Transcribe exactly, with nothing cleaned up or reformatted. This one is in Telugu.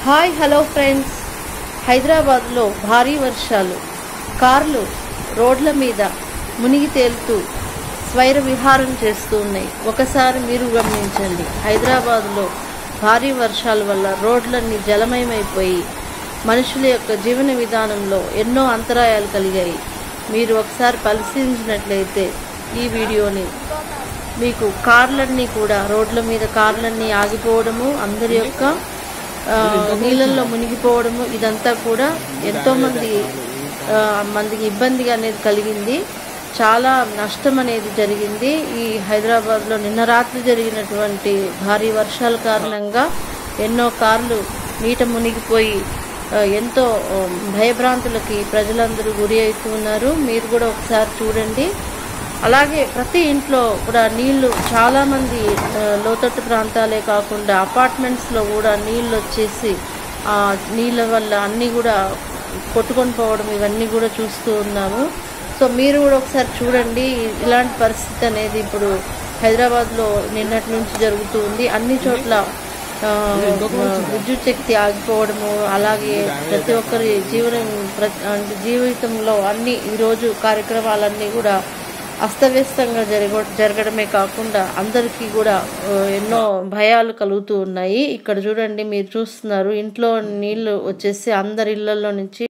హాయ్ హలో ఫ్రెండ్స్, హైదరాబాద్లో భారీ వర్షాలు. కార్లు రోడ్ల మీద మునిగి తేలుతూ స్వైర విహారం చేస్తూ ఉన్నాయి. ఒకసారి మీరు గమనించండి. హైదరాబాద్లో భారీ వర్షాల వల్ల రోడ్లన్నీ జలమయమైపోయి మనుషుల యొక్క జీవన విధానంలో ఎన్నో అంతరాయాలు కలిగాయి. మీరు ఒకసారి పరిశీలించినట్లయితే ఈ వీడియోని మీకు కార్లన్నీ కూడా రోడ్ల మీద కార్లన్నీ ఆగిపోవడము, అందరి యొక్క నీళ్ళల్లో మునిగిపోవడము, ఇదంతా కూడా ఎంతోమంది మందికి ఇబ్బంది అనేది కలిగింది. చాలా నష్టం అనేది జరిగింది. ఈ హైదరాబాద్లో నిన్న రాత్రి జరిగినటువంటి భారీ వర్షాల కారణంగా ఎన్నో కార్లు నీట మునిగిపోయి ఎంతో భయభ్రాంతులకి ప్రజలందరూ గురి అవుతున్నారు. మీరు కూడా ఒకసారి చూడండి. అలాగే ప్రతి ఇంట్లో కూడా నీళ్లు, చాలామంది లోతట్టు ప్రాంతాలే కాకుండా అపార్ట్మెంట్స్లో కూడా నీళ్ళు వచ్చేసి ఆ నీళ్ళ వల్ల అన్నీ కూడా కొట్టుకొని పోవడం, ఇవన్నీ కూడా చూస్తూ ఉన్నాము. సో మీరు కూడా ఒకసారి చూడండి. ఇలాంటి పరిస్థితి అనేది ఇప్పుడు హైదరాబాద్లో నిన్నటి నుంచి జరుగుతూ ఉంది. అన్ని చోట్ల విద్యుత్ శక్తి ఆగిపోవడము, అలాగే ప్రతి ఒక్కరి జీవనం అంటే జీవితంలో అన్ని ఈరోజు కార్యక్రమాలన్నీ కూడా అస్తవ్యస్తంగా జరగ జరగడమే కాకుండా అందరికీ కూడా ఎన్నో భయాలు కలుగుతూ ఉన్నాయి. ఇక్కడ చూడండి, మీరు చూస్తున్నారు, ఇంట్లో నీళ్లు వచ్చేసి అందరి ఇళ్లలో నుంచి